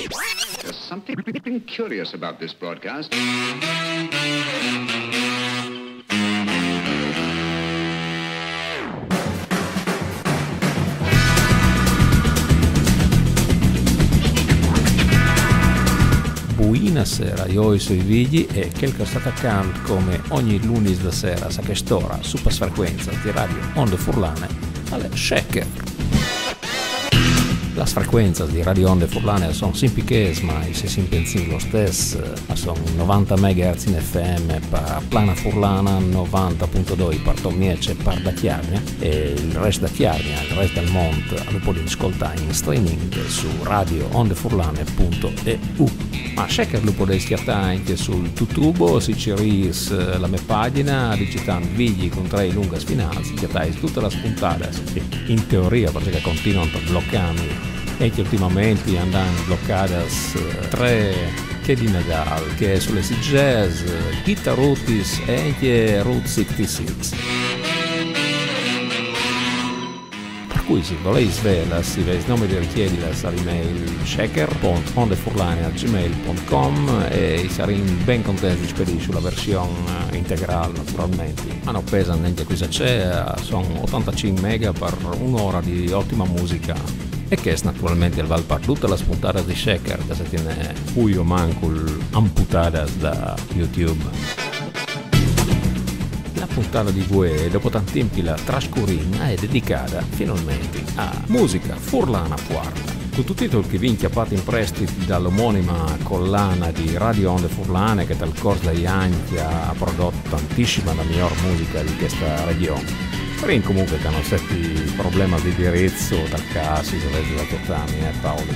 There's something curious about this broadcast. Buonasera, io sono Vigli e quel sta attaccando come ogni lunedì da sera a quest'ora su frequenza di radio Onde Furlane alle Shaker. Le frequenze di Radio Onde Furlane sono semplici, ma se si pensi lo stesso, sono 90 MHz in FM per Plana Furlana, 90.2 per Tomiece e per da Chiarnia, e il resto da Chiarnia, il resto del mondo lo potete ascoltare in streaming su radioondefurlane.eu. Ma Shaker lo potete schiattare anche sul YouTube, se ci ris la mia pagina, digitando Vigli con 3 lunga spinali, schiattate tutte le spuntate, in teoria perché continuano a bloccarmi. E che ultimamente andano bloccate 3 che di Nadal, che sulle jazz, Guitar Rutis e anche Route 66. Per cui se volete svela, si vede il nome di richiedere all'email shaker.ondefurlane@gmail.com e saremo ben contenti di spedire la versione integrale naturalmente. Ma non pesa neanche cosa c'è, sono 85 mega per un'ora di ottima musica. E che è naturalmente il val per tutta la spuntata di Shaker che si tiene cui o mancul amputata da YouTube. La puntata di Vue dopo tanti tempi la trascurina è dedicata finalmente a musica furlana puarda. Sottotitolo che vi inchiappate in prestiti dall'omonima collana di Radio Onde Furlane che dal corso degli anni ha prodotto tantissima la miglior musica di questa regione. Rin comunque che hanno certi problemi di indirizzo dal caso si vede da Chiattani Paolo.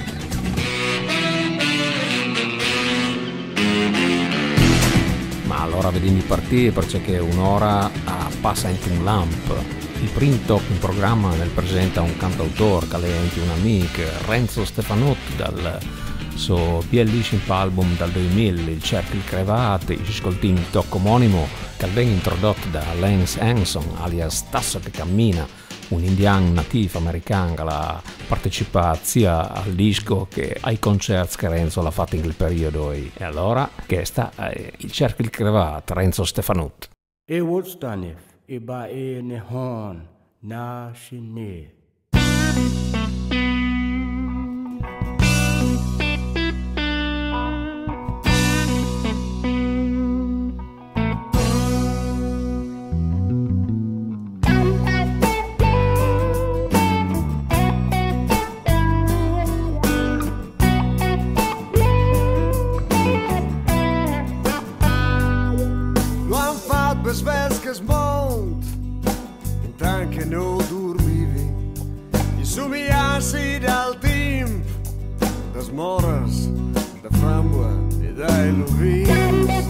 Ma allora vediamo partire perché un'ora passa anche un lamp. Il primo talk in programma nel presenta un cantautore che è anche un amico, Renzo Stefanutti dal suo bellissimo album dal 2000, il Cerchio Crevate, ci ascoltiamo il talk omonimo che viene introdotto da Lance Hanson alias Tasso che cammina, un indiano nativo americano che ha partecipato sia al disco che ai concerti che Renzo l'ha fatto in quel periodo. E allora, che sta il Cerchio di Crevate, Renzo Stefanutti. E Woodstanif, e ba e nehon, na shine. Svenskas mond, in tanke no dormivi, i sumiassi dal temp, das morgens, da framboa e dai lovins.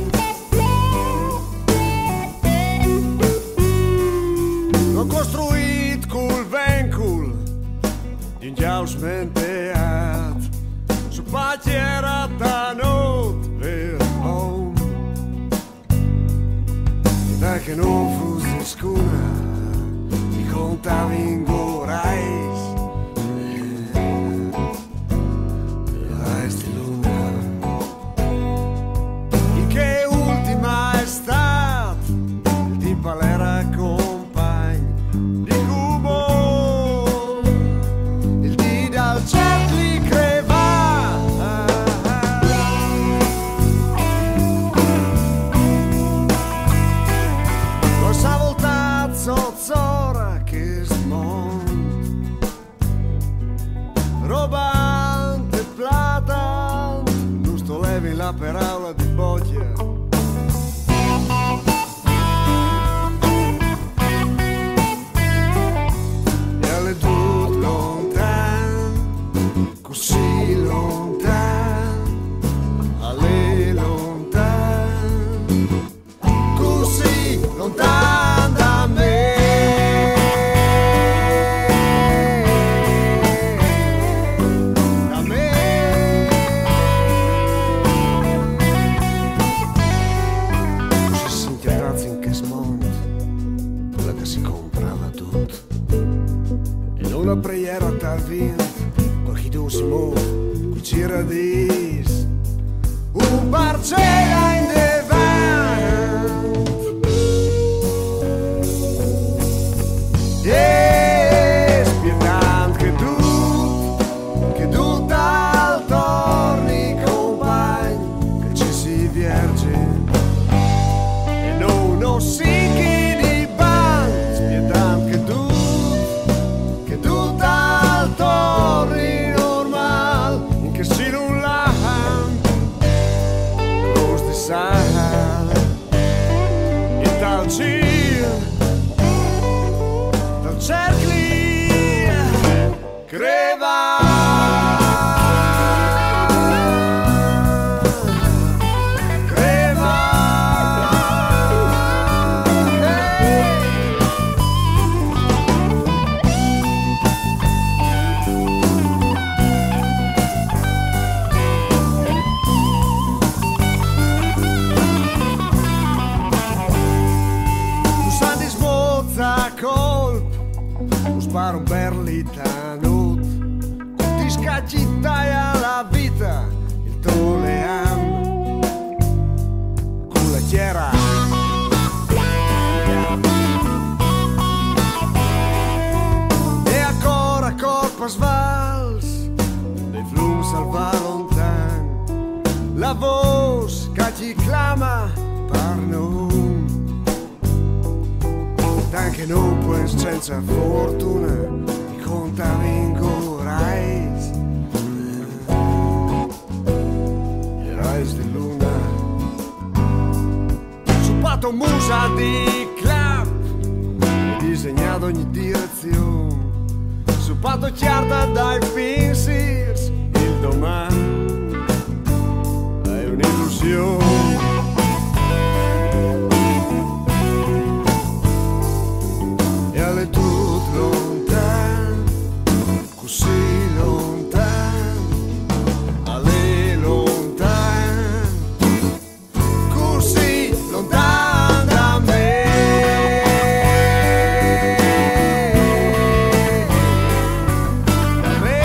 L'ho costruito col vencul, in jausment beat, su patiera da not per home. Che non fosse scura, mi contavi in gorais, resti lunga. Il che ultima estate, il tipo l'era compagno di Cubo, il di dal cercli creva. Zozzora che smont, robante plata, giusto levi la per aula di boccia. E alle tut lontan, così lontan, alle lontan, così lontan. giradis, un parcella in devant. E spiegant che tu dal torni compagni, che ci si vierge e non si chi di ban, spiegant che tu dal torni normal, in che si nullahan los di sal e dal cercli creva. Sparo per l'Itanut, ti scagittai alla vita il toleam con la chiera. E ancora corpa svals dei flum salva lontan, la voce che ti clama per noi. Anche non puoi senza fortuna i contamingo rais e rais di luna su patto musa di club e disegnato ogni direzione su patto chiarda dai pensiers il domani è un'illusione. Alle tut lontan, così lontan, alle lontan, così lontan da me. Da me.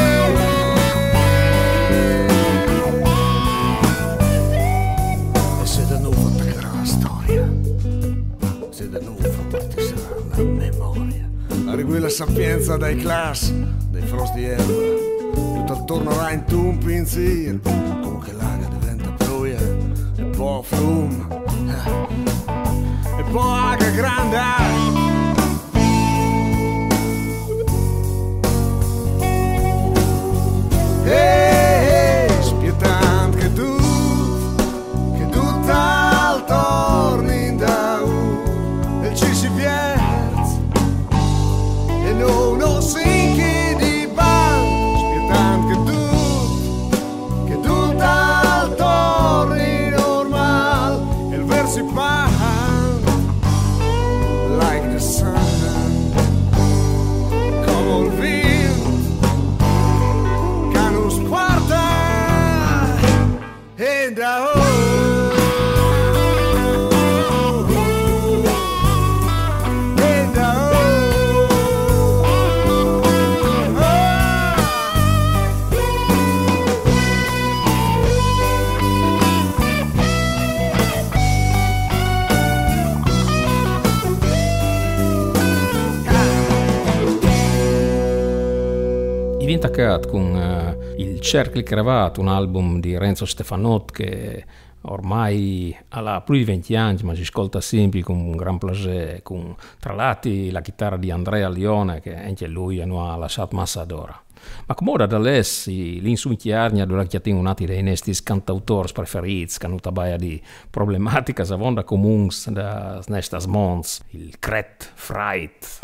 E se da nuovo attaccherà la storia, se da nuovo ti sarà la memoria. Arrivi la sapienza dai class, dai frost di erba, tutto attorno va in un pinzir, come che l'aga diventa ploia, e poi frum, e poi aga grande. Spietant che tu tal torni in da e ci si viene. Non si di ban, spietant che tu dal torni normal, il versi pan, like the sun, come il vento, che non sguarda, e da Intaccato con il Cercli Crevat, un album di Renzo Stefanot che ormai ha più di 20 anni, ma si ascolta sempre con un gran piacere, con tra l'altro la chitarra di Andrea Lione, che anche lui non ha lasciato massa d'ora. Ma come da lessi l'insunchiarnia della chiatina unati dei nostri cantautori preferiti, che hanno tabaia di problematica savonda comuns da nestas mons, il Cret Freit.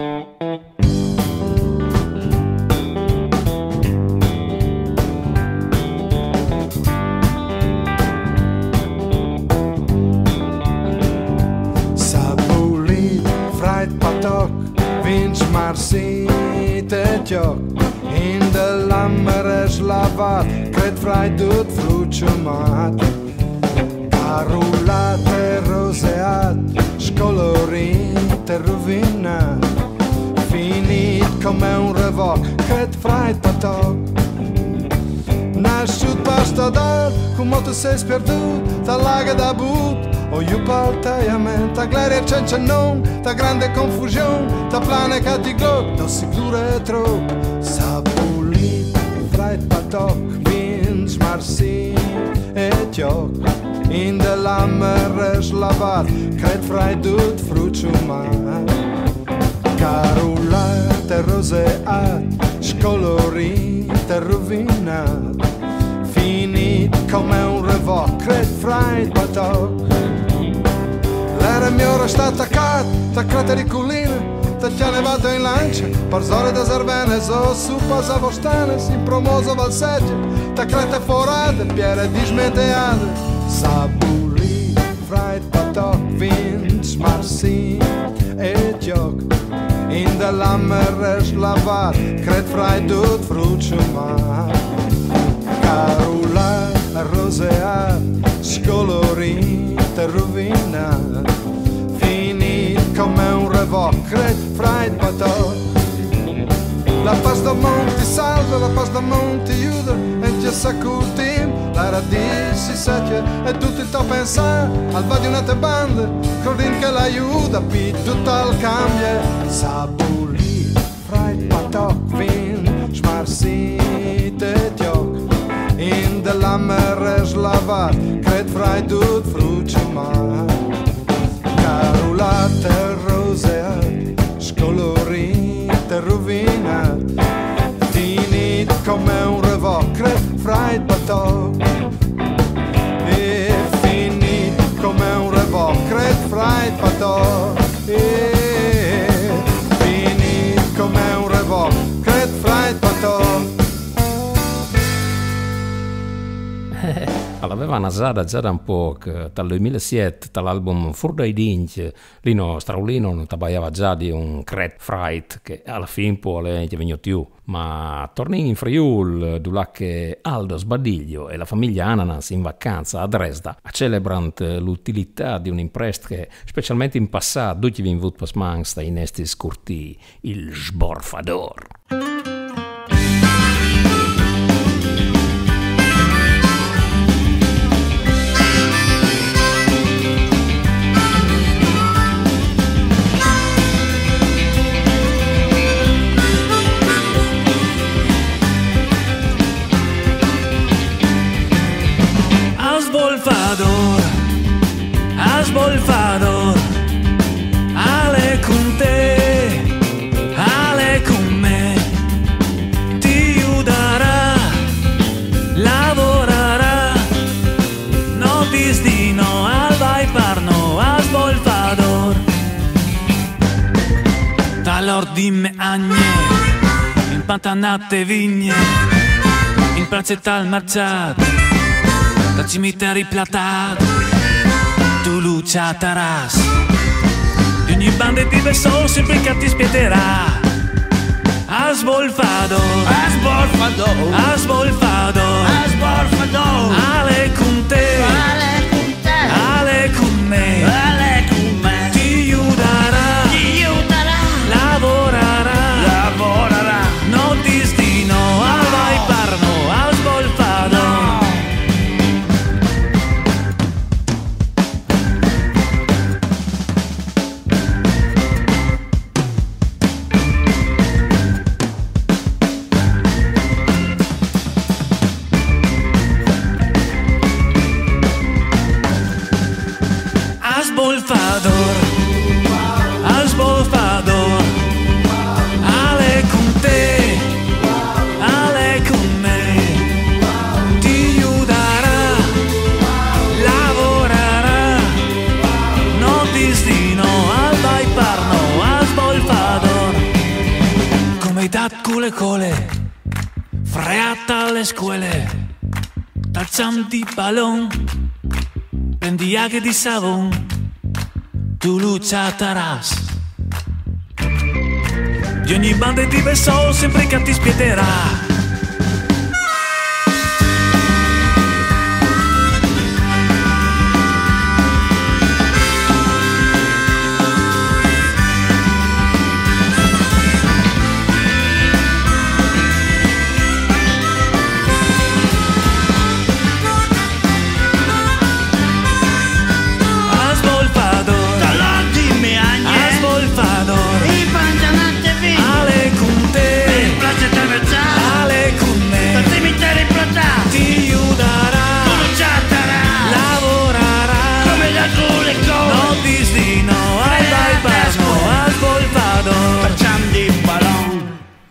Vins maar ziet het joc in de lammer is lavat, krijt vrij doet vloedje maat. Carolate roseat, scolorinte rovinat, finit come un revoc, krijt vrij patok. Nasciut basta dar, come tu sei sperduto, ta laga da but, o io paltaiamente, ta gloria c'è non, ta grande confusione, ta plane che ti glot, ta sicura e troppo, sapulit, freit patok, vins marsin e tjok, in de lammer is lavat, krijt vrij doet fruitsumaar. Carolate roseat, scolorite rovinat, finit come un revoc, krijt vrij patok. L'era mia ora sta attaccat, t'accrate di colline, ti ha levato in lancia, per zore da Servene, so su pasa vostane, si promoso valsegge, t'accrate forate, piere dismeteate, sabuli, freit patok, vins, marsin e tjok, in de lammer is lavat, kret vrij doet fruitsumaar. Carula, roseat, scolorite, rovinat, finit come un revoc, kret vrij patok. La paz del món ti salva, la paz del món ti aiuta, e ti sacutim, la radice si secchia, e tutto il tuo pensare, al va di una te banda, cordin che l'aiuta, pi tutto il cambia, sabuli, freit patok, vin, smarsite tjok, in de lammer is lavat, kret vrij doet fruitsumaar. Carolate roseat, scolorite rovinat, finit come un revoc, kret vrij patok. E finit come un revoc, kret vrij patok. E finit come un revoc, kret vrij patok. L'aveva nasata già da un po', dal 2007, dall'album Fur dei Dinch, Lino Straulino non tabaiava già di un Kret Fright che alla fine poi è venuto più, ma tornando in Friul, dove che Aldo Sbadiglio e la famiglia Ananas in vacanza a Dresda celebrano l'utilità di un'impresta che specialmente in passato tutti vi invut pas mangsta in esti scurti, il sborfador. Asbolfador, ale con te, ale con me, ti aiuterà, lavorerà, no disdino, al vai parno, asbolfador. Dall'ordine agne, in pantanate vigne, in prazzetta al marciato, da cimiteri platato. Tu lucia taras di ogni banda di verso sempre che ti spiederà. Asbolfador, asbolfador, asbolfador, asbolfador, ale con te, ale con te, ale con me, ale con me, ti aiuterà, lavorerà, lavorerà, no destino, al vai parno, asbolfador. Asbolfador, asbolfador, ale con te, ale con me, ti aiuterà, lavorerà, no destino, al vai parno, asbolfador. Come dat cole, freata alle scuole, talzam di ballon, pendiaghe di savon. Tu lucia taras di ogni banda di verso sempre che ti spiederà.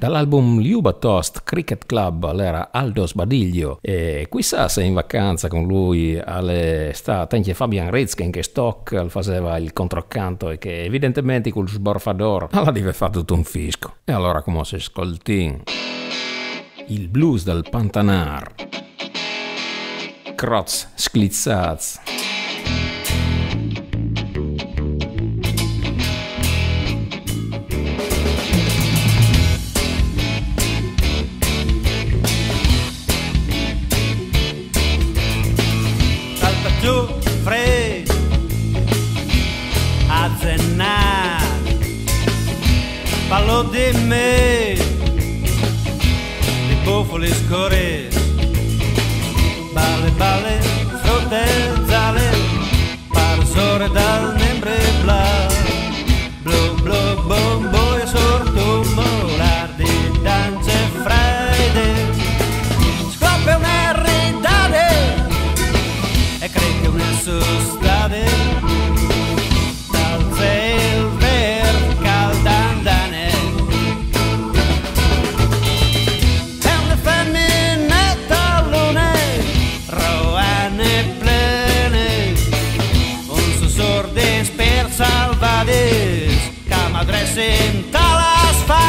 dall'album Liuba Toast Cricket Club era Aldo Sbadiglio, e chissà se in vacanza con lui sta anche Fabian Ritzken che Stock faceva il controcanto e che evidentemente col sborfador alla deve fare tutto un fisco. E allora come si ascolti il blues del Pantanar, Crots Sklitzats. Parlo di me, di bufali scorri, balle, frutte, zale, parsore dal membre blu, bombo e sorto, molar di danze fredde, scoppia una ridade e crede una sustade. Senta las fa.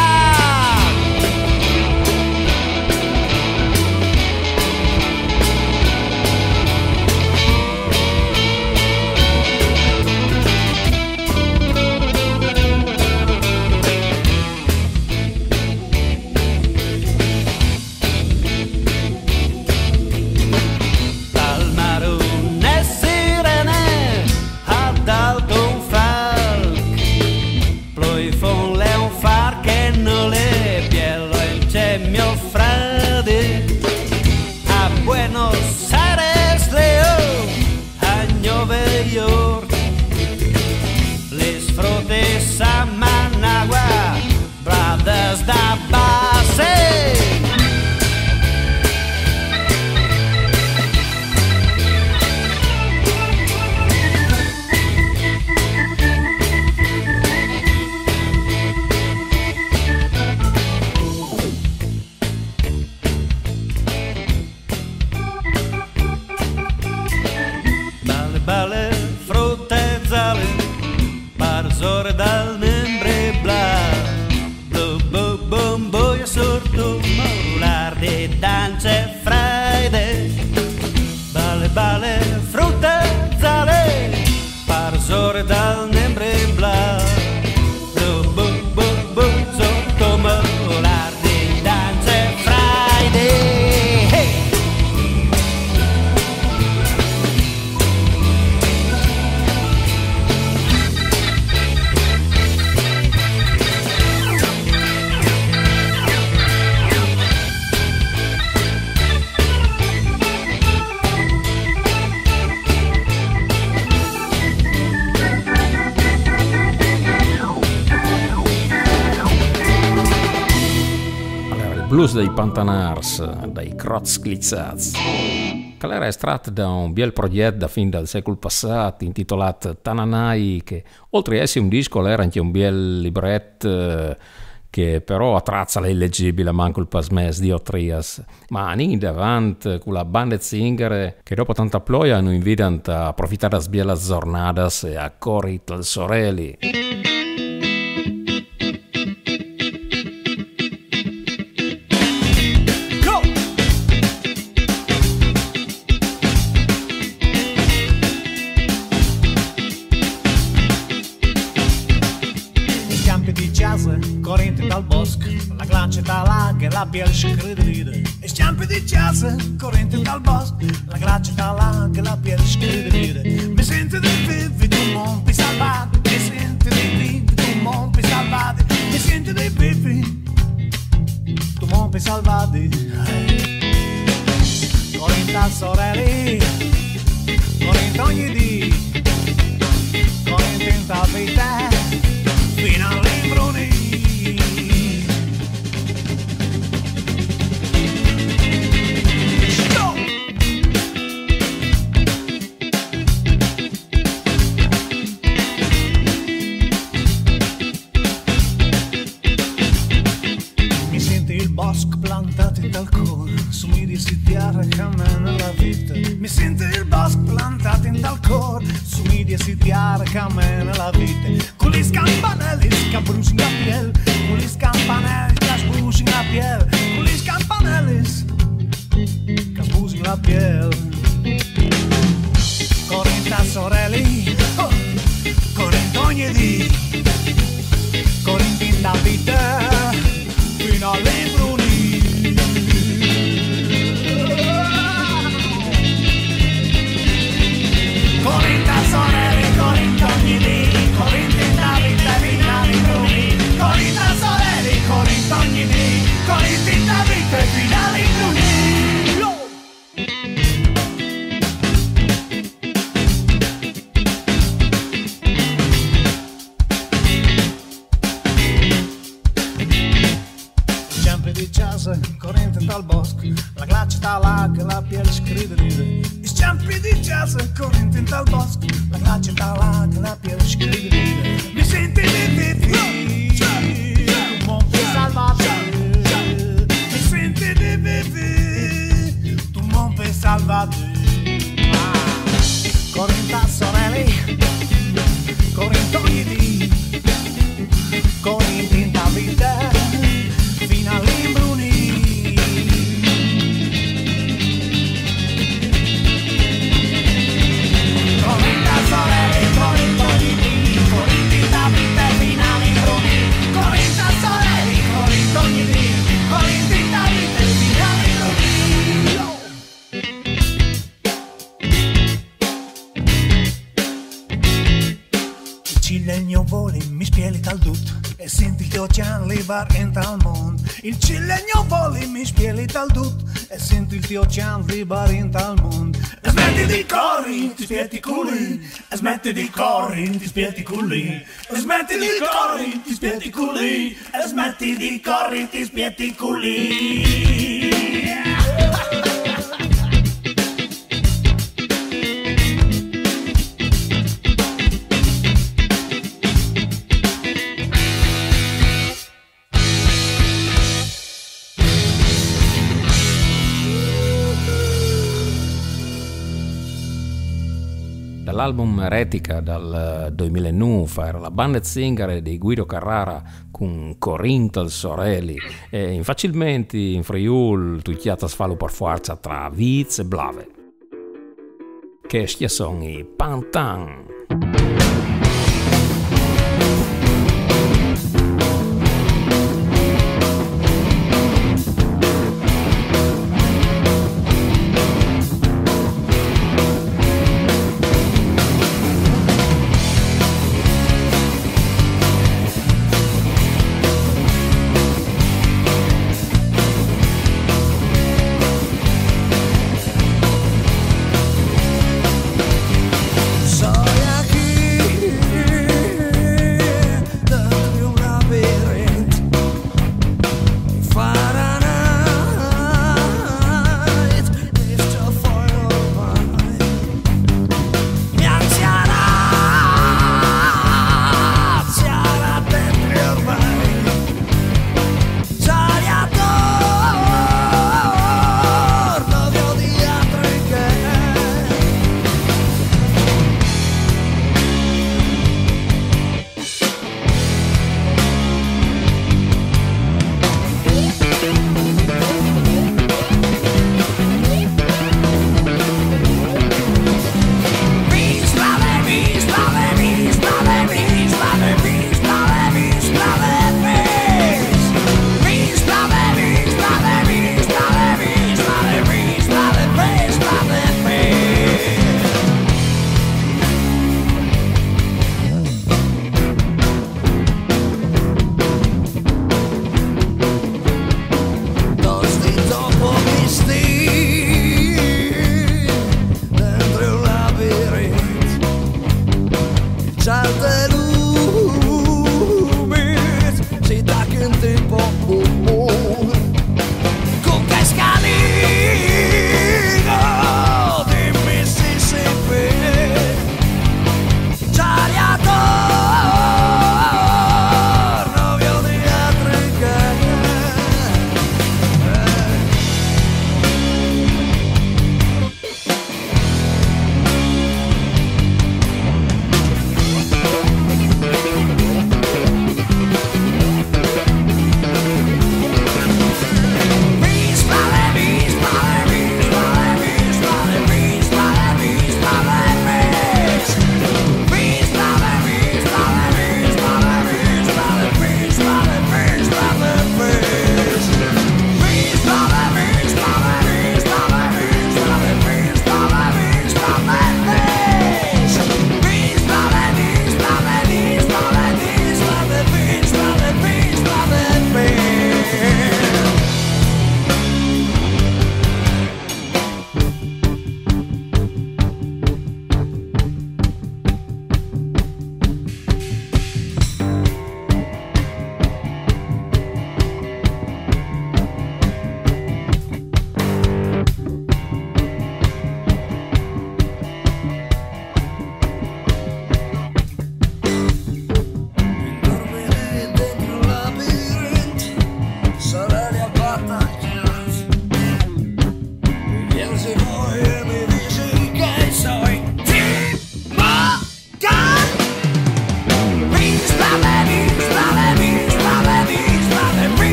Dal marone sirene ad alto un falco, ploi fon le un far che non le pielo il mio frade a Buenos Aires Leo a Nueva York les frotes a Managua brothers da base. Balle, frutte, zale, parsore dal membre blu, bombo e sorto, morular di danze fredde. Balle, frutte, zale, parsore dal membre blu, sorto, morular di danze fredde. Blues dei Pantanars, dai Crots Sklitzats, che era estratto da un bel progetto da fin dal secolo passato intitolato Tananai, che oltre a essere un disco era anche un bel libretto che però a trazza illeggibile manco il pasmes di Otrias, ma anni davanti con la banda zingare che dopo tanta ploia hanno invitato a approfittare da sbielle giornadas e a corri tal sorelli. Corrente dal bosco, la glace dall'acqua e la piel scrivere. E sciampi di jazz, corrente dal bosco, la glace dall'acqua e la piel scrivere. Mi sento di vivi, tu monti salvati, mi sento di vivi, tu monti salvati, mi sento di vivi, tu monti salvati. Corrente al sorelli, corrente ogni dì, corrente in tapita, fino all'imbruni. Mi media si tiara cammina la vita. Mi sento il bosco plantato in dal cor, su media si tiara cammina la vita. Con le campanelli che bruciano la piel, con le campanelli che sbucino la piel, con le campanelli che sbucino la piel. 40 sorelle, oh, 40 ogni dì, 40 in la vita, fino alle bruni. 40 sorelle, 40 ogni dì, 40 in la vita, fino alle bruni. 40 sorelle, 40 ogni dì, 40 in la vita, fino alle bruni. Corrente dal bosco, la glace sta là che la piel scrive ride. Scampi di jazz, corrente dal bosco, la glace sta là che la piel scrive ride. Mi senti di vivi, tu monte salvato. Mi senti di vivi, tu monte salvato. Corrente sorelle, corrente ogni dì, corrente in la vita, fino all'imbruni. Cilegno voli, mi spieli dal dut e senti il tuo oceano libar entra al mondo. Il cilegno voli, mi spieli dal dut e senti il tuo oceano libar entra al mondo. E smetti di corri, ti spieti culi, e smetti di corri, ti spieti culi, e smetti di corri, ti spieti culi, e smetti di corri, ti spieti culi. Dall'album Eretica dal 2009 era la band zingare di Guido Carrara con Corinto al Sorelli e facilmente in Friul tucchiata sfalo per forza tra Viz e Blave. Che sono i Pantan. Soy aquí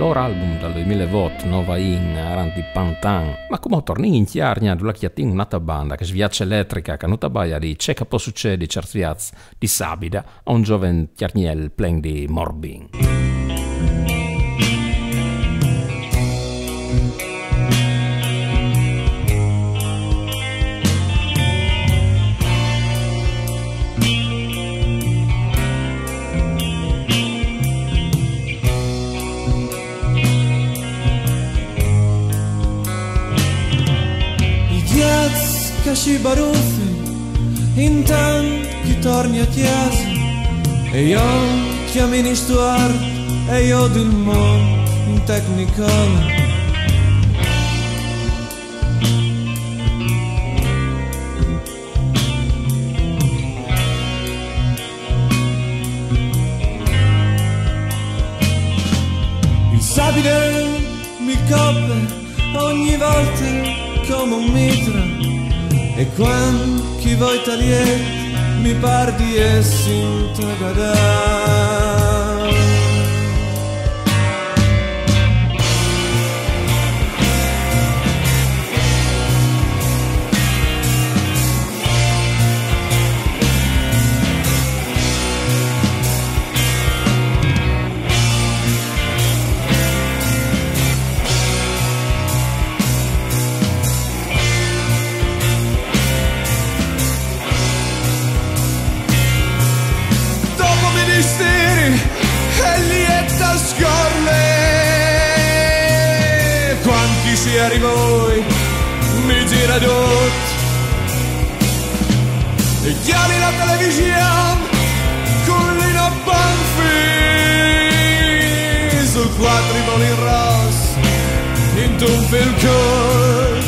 loro album dal 2008, Nova in Aranti Pantan, ma come torni in chiarnia della chiatin un'altra banda che sviaccia elettrica che non tabaia di c'è che può succedere certi viaz di Sabida a un giovane chiarniel plen di Morbin. Casci baruffi, intanto chi torni a chiesa e io chiamini Stuart e io del mondo in Technicolor. Il sapide mi copre ogni volta come un mitra. E quando chi vuoi tagliare mi par di essi in tagadà. E lieta scorle quanti si arrivò mi gira tutto e chiami la televisione con Lino Banfi sul quadribolo in rosso in un film col.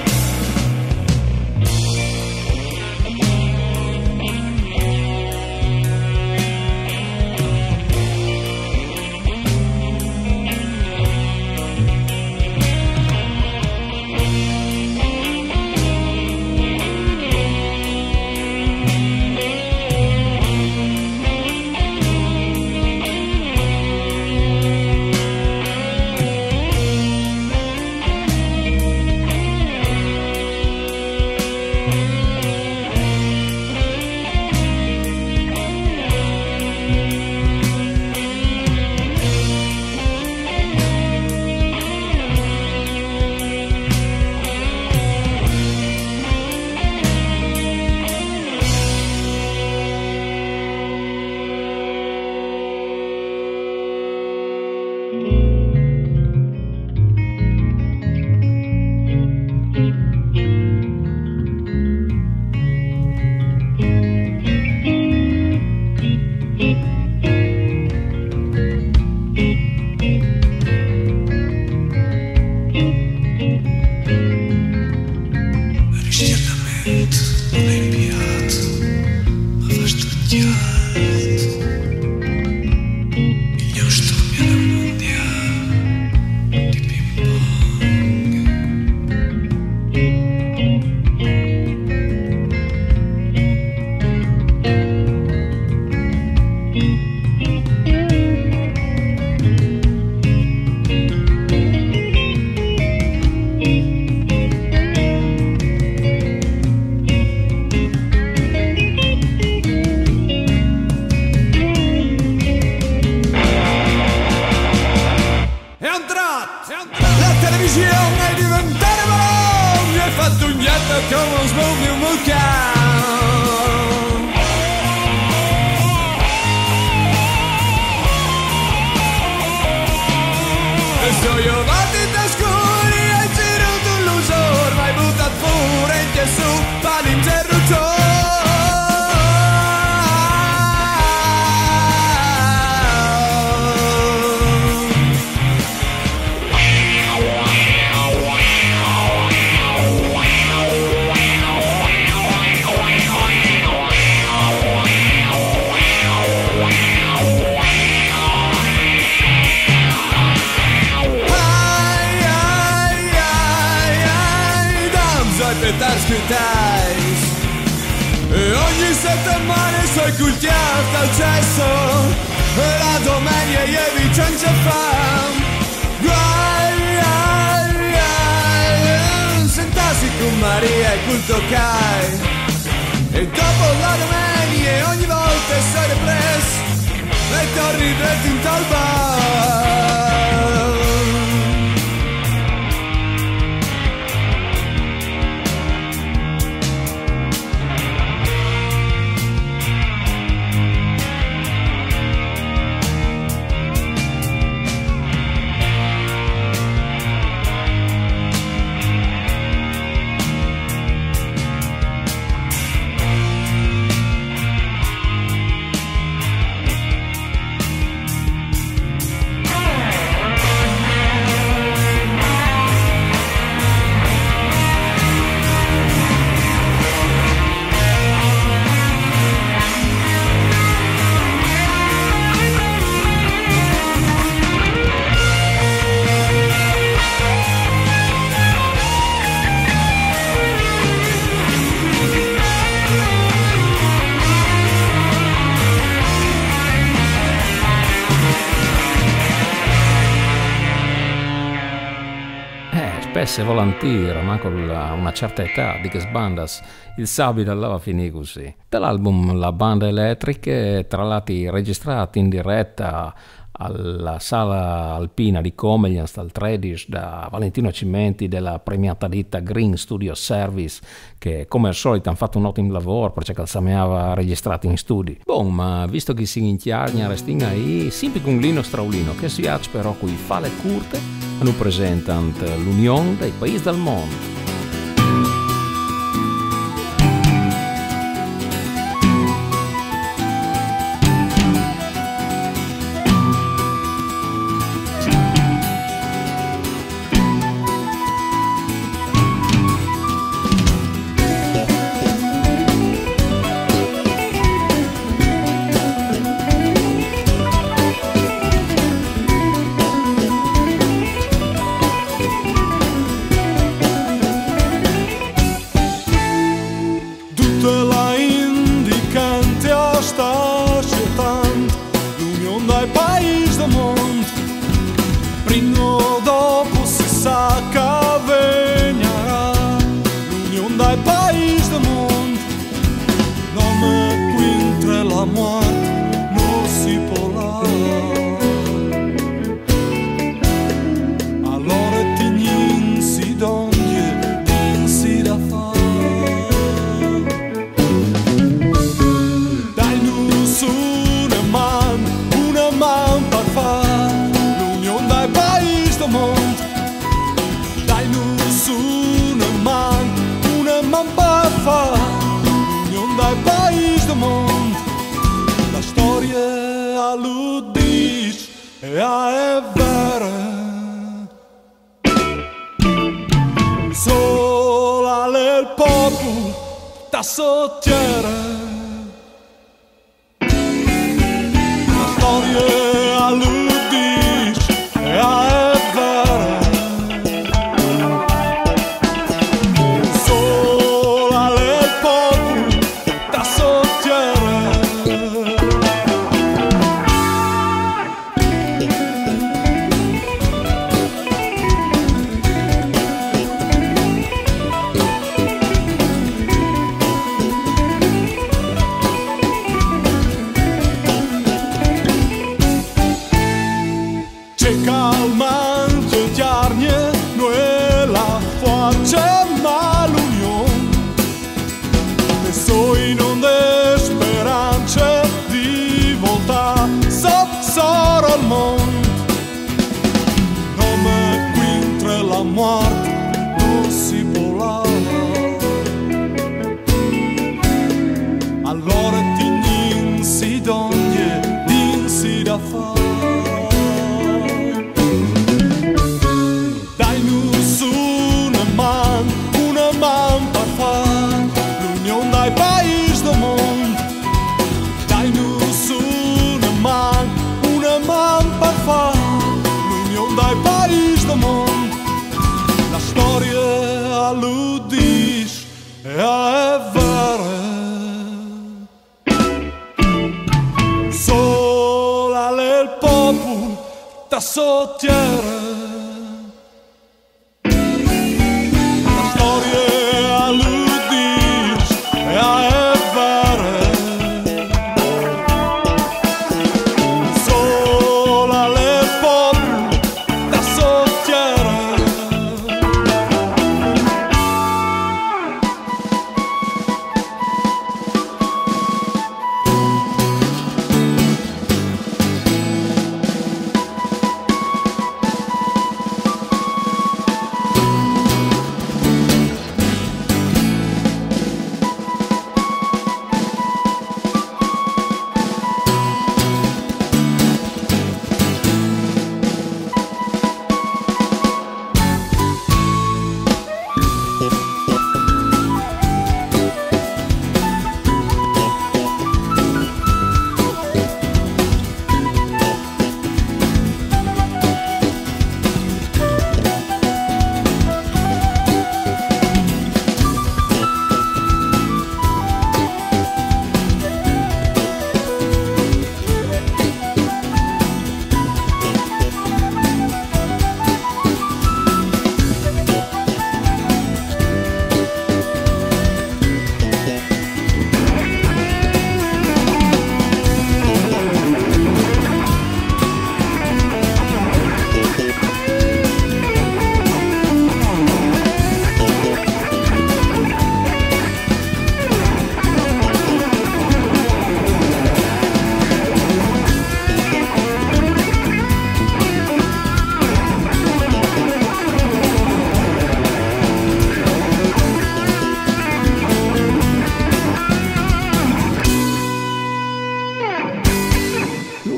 E ogni settimana sei cultiato al cesso e la domenica io vi c'è fam toccai. E dopo la domenica ogni volta sei depresso e torni dentro al bar. Spesso e volentieri, ma con una certa età di che sbandas, il sabato andava a finire così. Dall'album La Banda Elettrica, tra l'altro registrati in diretta alla Sala Alpina di Comeglians dal 13 da Valentino Cimenti della premiata ditta Green Studio Service, che come al solito hanno fatto un ottimo lavoro perché aveva registrato in studi. Ma visto che si inchiarnia restina ahí, sempre con Lino Straulino che si ha però qui fale curte, hanno presentano l'Unione dei Paesi del Mondo. La storia alludisce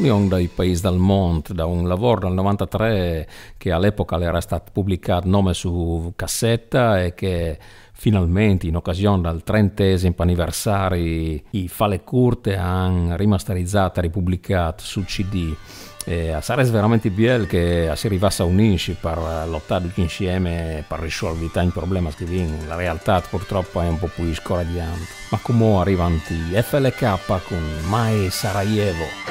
L'Unione dei Paesi del Mondo, da un lavoro del 93 che all'epoca era stato pubblicato nome su cassetta e che finalmente in occasione del 30° anniversario i Fale Curte hanno rimasterizzato e ripubblicato su CD. Sarebbe veramente bello che si arrivasse a unirsi per lottare tutti insieme per risolvere tanti problemi che vengono. La realtà purtroppo è un po' più scoraggiante. Ma come arrivano i FLK con Mai Sarajevo?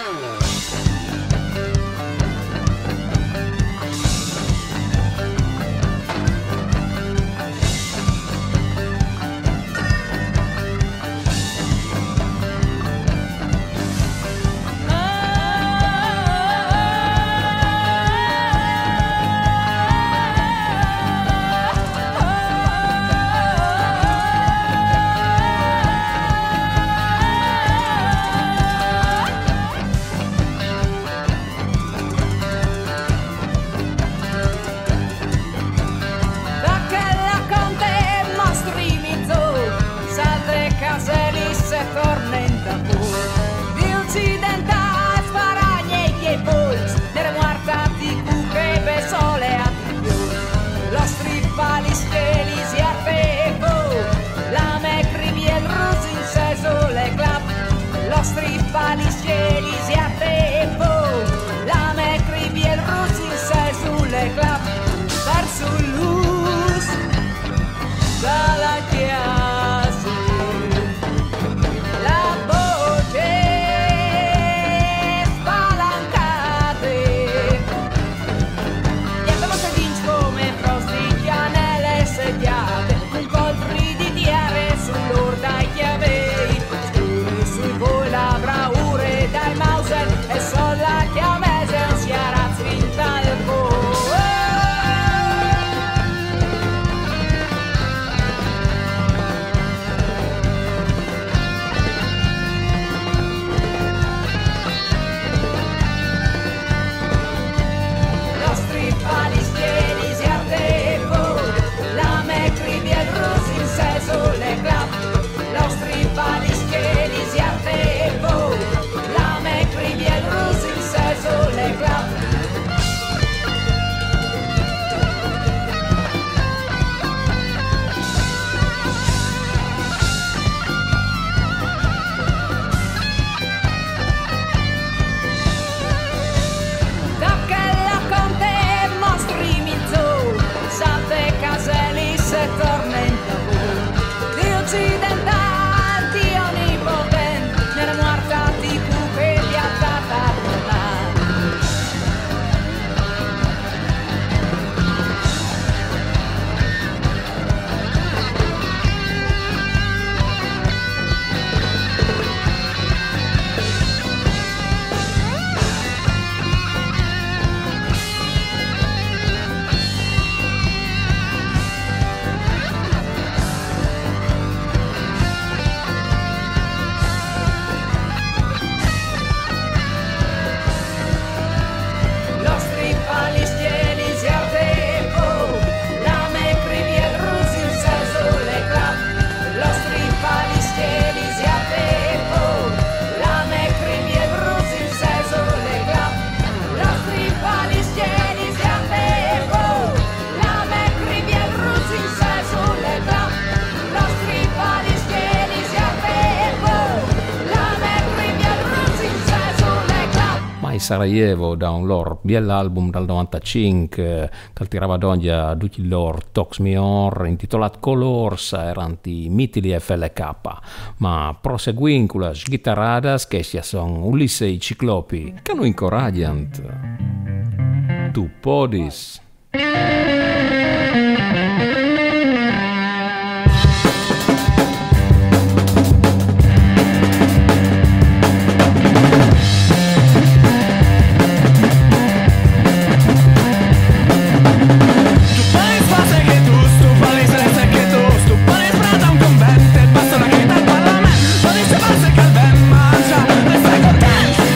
Sarajevo da un loro bell'album dal 95 che tirava d'oggia tutti i loro Tox Me Or intitolato Colors erano i mitili FLK ma proseguin con le chitarradas che si sono Ulisse i Ciclopi che non incoraggiano tu podis.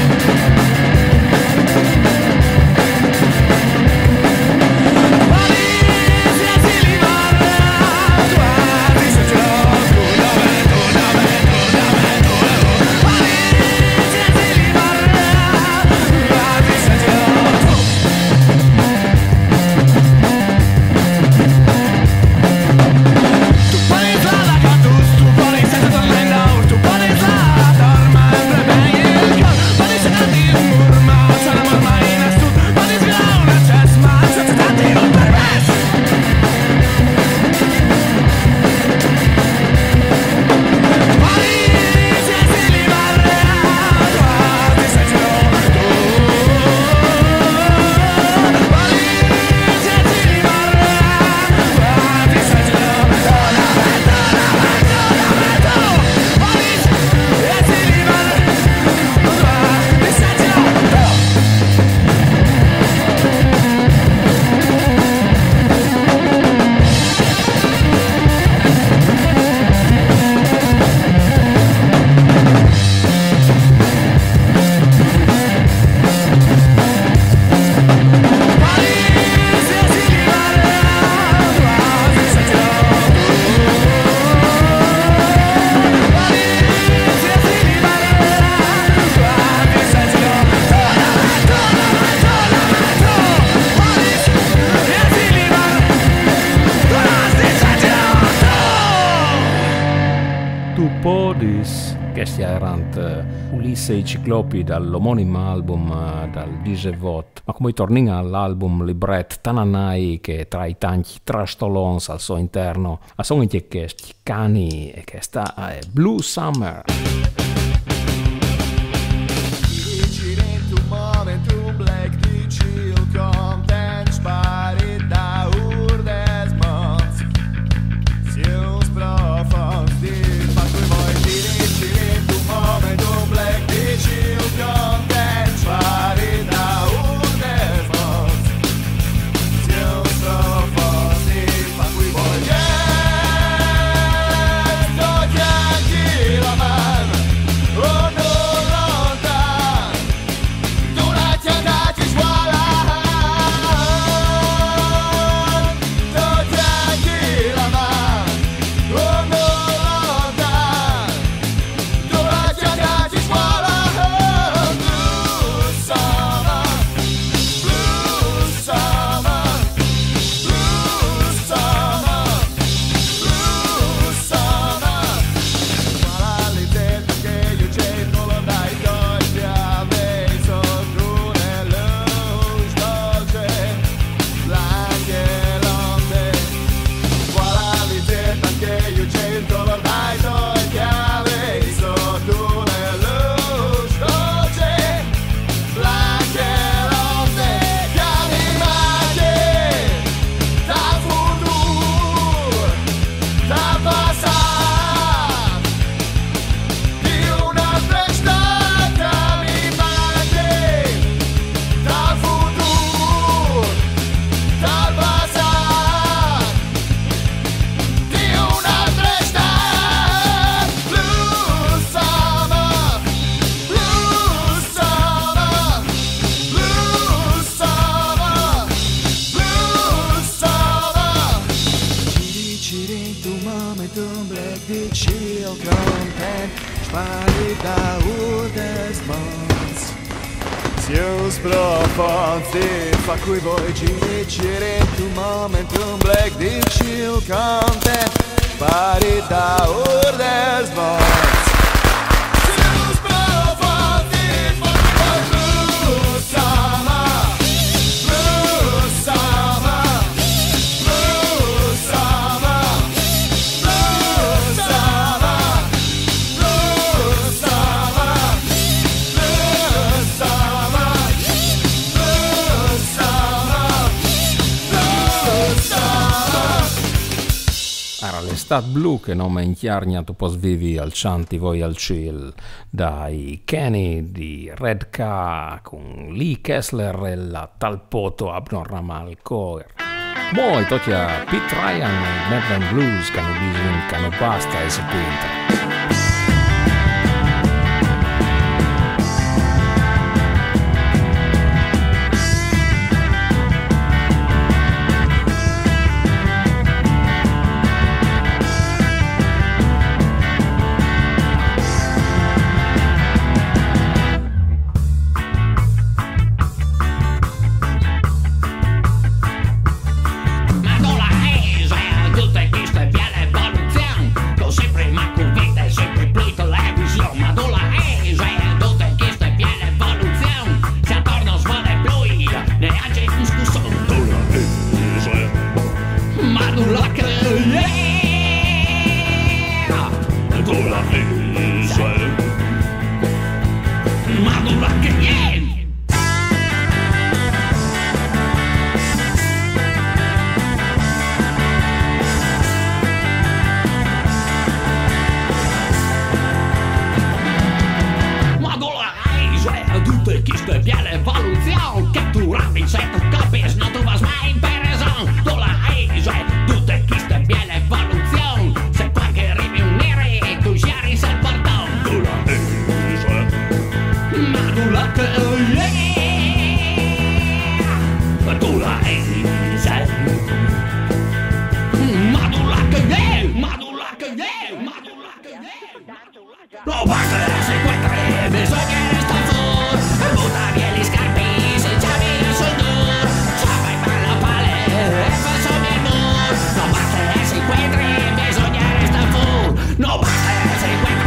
Body Podis. Questi erano Ulisse e i Ciclopi dall'omonimo album dal Disevot. Ma come torniamo all'album Libret Tananai, che tra i tanti trastolons al suo interno sono anche questi cani e che sta è Blue Summer. Fa cui voi giri tu momentum black di chill content pari da urdes voz Sius profonti Blue Summer Blue Summer Blue Summer Blue Summer Blue Summer Blue Summer Era l'estate blu che non mi inchiarnia tu pos vivi al cianti voi al chill dai Kenny di Red K con Lee Kessler e la talpoto abnormal core. Poi tocca Pete Ryan e Madland Blues che hanno bisogno che non basta e si pinta. Tutte queste piene evoluzioni, così prima curvite, sempre più televisione. Ma tu la tutte queste piene evoluzioni, si attorno a svole blu, neanche in discussione. Tu la ma tu la che tu la ma tu la che tutte queste piene evoluzioni che tu rapi se tu capisci non tu vas mai in perezón. Tu la tutte queste piene evoluzioni se qualche arrivi un nere tu sciari il pardon. Tu la ma tu la che tu la ma tu la che ma tu la che ma tu la che lo basta se encuentre bisogna resta fuori butta via gli scarpi se già mi sono dur ciapa e parla pale e passo mi mur no basta se encuentre bisogna resta fuori no basta se encuentre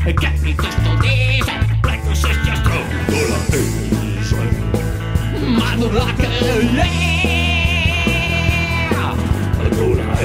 Che mi questo dice, prego se stia strondola ma non la che non la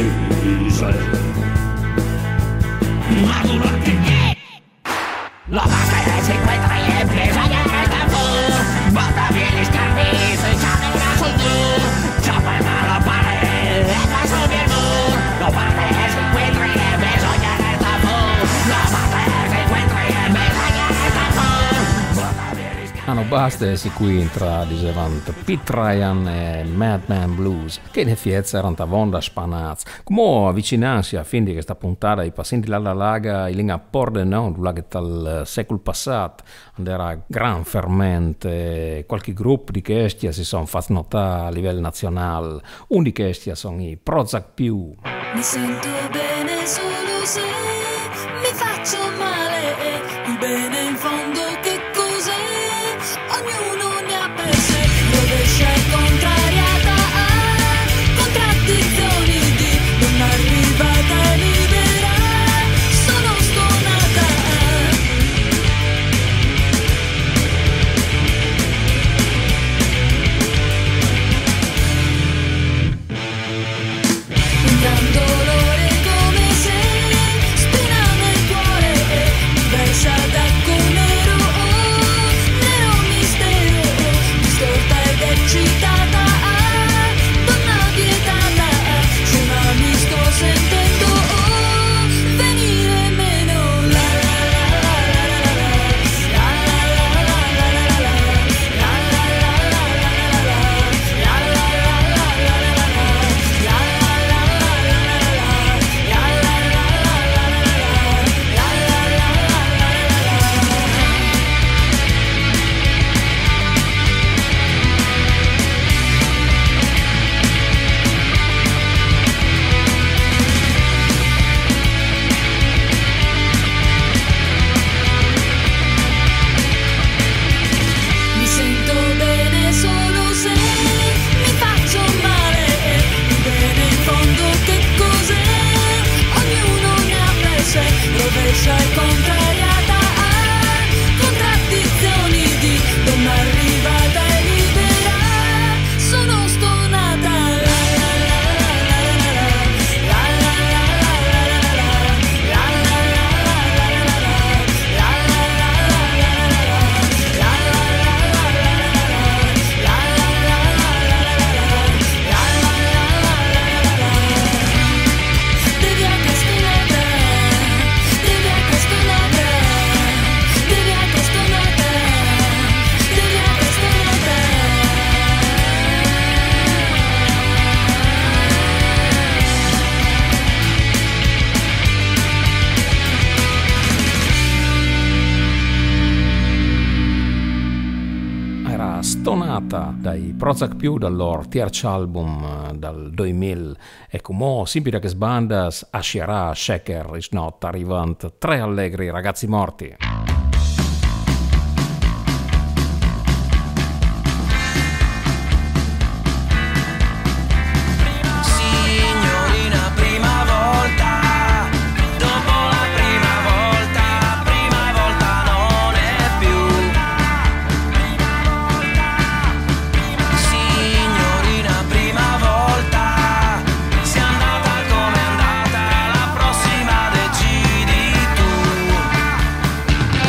ma non la che la vaca si encuentra y empieza ya a estar bota bien y scarpi se llama el brazo tú chapa en la pared el paso bien mur la vaca se encuentra y empieza ya a estar la vaca se encuentra y empieza ya a estar bota bien y scarpi. No basta si qui tra dicevant Pete Ryan e Madman Blues, che in effetti erano tavonda spanaz. Come avvicinarsi a fin di questa puntata i pazienti dalla laga in linea Porde non, laga dal secolo passato, quando era gran fermente, qualche gruppo di questi si sono fatti notare a livello nazionale, uno di questi sono i Prozac Più. Mi sento bene solo se mi faccio male, il bene in fondo che cos'è? Ognuno ne ha per sé, rovescia e contrariata a contraddizioni di non arrivata libera, sono stonata. Un gran dolore come se spina nel cuore, versa d'acqua nero, nero mistero, distorta ed eccitata, donna vietata, se ma mi sto sentendo venire meno. La la la la la la la la la la la la Mi sento bene solo se mi faccio male, il bene in fondo che cos'è? Ognuno ne ha per sé, rovescia e contrariata a contraddizioni di donna arrivata e libera, sono stonata. La la la la la la la la la Era Stonata dai Prozac Più dal loro terzo album dal 2000 e come sempre che sbandas ascerà Shaker is not arrivant 3 allegri ragazzi morti. Signorina, prima volta, dopo la prima volta non è più. Signorina, prima volta, se è andata come è andata, la prossima decidi tu.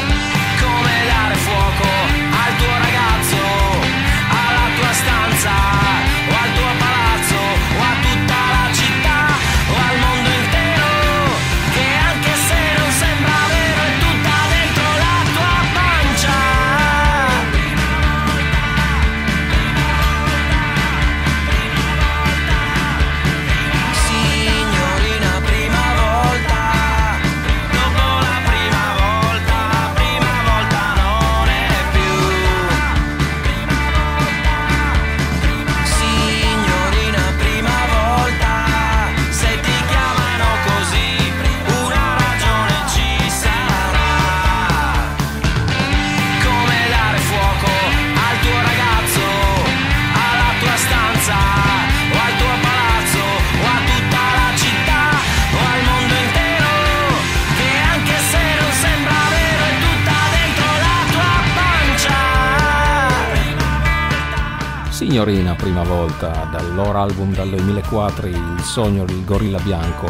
Signorina prima volta, dal loro album del 2004, Il sogno del gorilla bianco.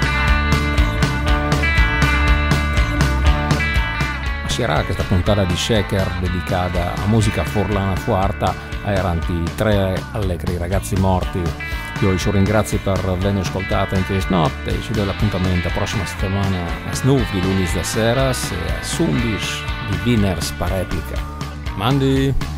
Sarà questa puntata di Shaker dedicata a musica forlana fuarta erano i tre allegri ragazzi morti. Io vi ringrazio per avermi ascoltato in questa notte e ci do l'appuntamento la prossima settimana a Snoop di lunedì da sera e a Sundish di Winners per replica. Mandi!